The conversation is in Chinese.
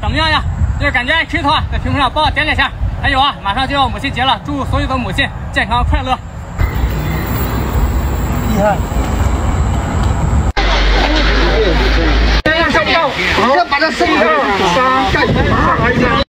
么样呀？就是感觉石头啊，在屏幕上帮我点两下。还有啊，马上就要母亲节了，祝所有的母亲健康快乐。厉害！你先把这手上盖一下。